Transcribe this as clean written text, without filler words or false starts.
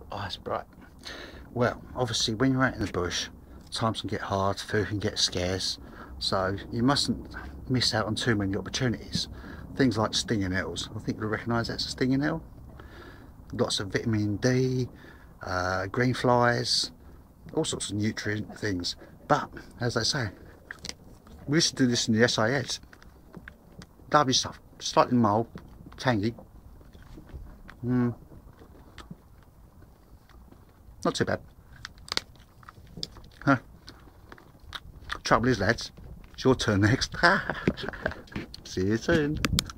Oh, that's bright. Well, obviously when you're out in the bush, times can get hard, food can get scarce, so you mustn't miss out on too many opportunities. Things like stinging nettles. I think you'll recognise that's a stinging nettle. Lots of vitamin D, green flies, all sorts of nutrient things. But, as they say, we used to do this in the SAS. Lovely stuff. Slightly mild, tangy. Not too bad. Huh. Trouble is, lads, it's your turn next. See you soon.